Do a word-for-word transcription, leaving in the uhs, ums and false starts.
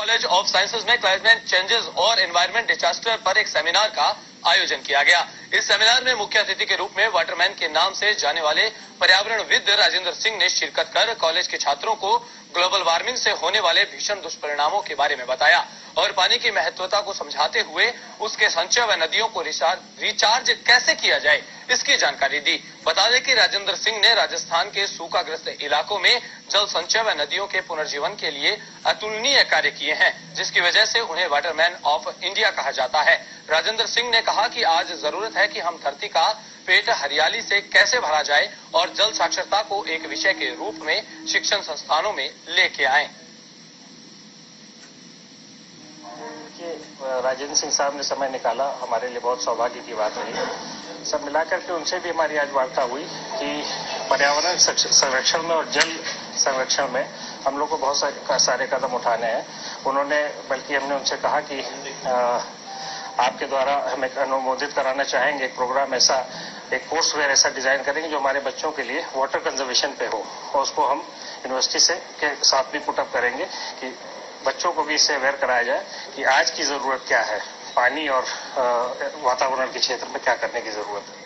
College of sciences में climate changes और environment disaster पर एक सेमिनार का आयोजन किया गया। इस सेमिनार में मुख्य अतिथि के रूप में वाटरमैन के नाम से जाने वाले पर्यावरणविद राजेंद्र सिंह ने शिरकत कर कॉलेज के छात्रों को ग्लोबल वार्मिंग से होने वाले भीषण दुष्परिणामों के बारे में बताया और पानी की महत्वता को समझाते हुए उसके संचय व नदियों को रिचार्ज कैसे किया जाए इसकी जानकारी दी। बता दें कि राजेंद्र सिंह ने राजस्थान के सूखाग्रस्त इलाकों में जल संचय व नदियों के पुनर्जीवन के लिए अतुलनीय कार्य किए हैं, जिसकी वजह से उन्हें वाटरमैन ऑफ इंडिया कहा जाता है। राजेंद्र सिंह ने कहा कि आज जरूरत है कि हम धरती का पेट हरियाली से कैसे भरा जाए और जल साक्षरता को एक विषय के रूप में शिक्षण संस्थानों में लेके आए। राजेंद्र सिंह साहब ने समय निकाला, हमारे लिए बहुत सौभाग्य की बात रही। सब मिलाकर के उनसे भी हमारी आज वार्ता हुई कि पर्यावरण संरक्षण में और जल संरक्षण में हम लोग को बहुत सारे कदम उठाने हैं। उन्होंने बल्कि हमने उनसे कहा कि आ, आपके द्वारा हमें अनुमोदित कराना चाहेंगे एक प्रोग्राम ऐसा, एक कोर्स वेयर ऐसा डिजाइन करेंगे जो हमारे बच्चों के लिए वाटर कंजर्वेशन पे हो, और उसको हम यूनिवर्सिटी से के साथ भी पुटअप करेंगे कि बच्चों को भी इससे अवेयर कराया जाए कि आज की जरूरत क्या है, पानी और वातावरण के क्षेत्र में क्या करने की जरूरत है।